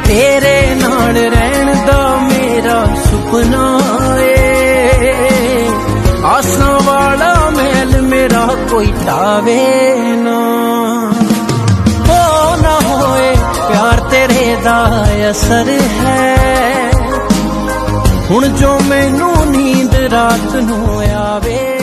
तेरे नाल रहन दा मेरा सुपना ए, आसां वाला महल मेरा कोई टावे ना, हो ना होए प्यार तेरे दा असर है, हुण जो मैनू नींद रात नू आवे।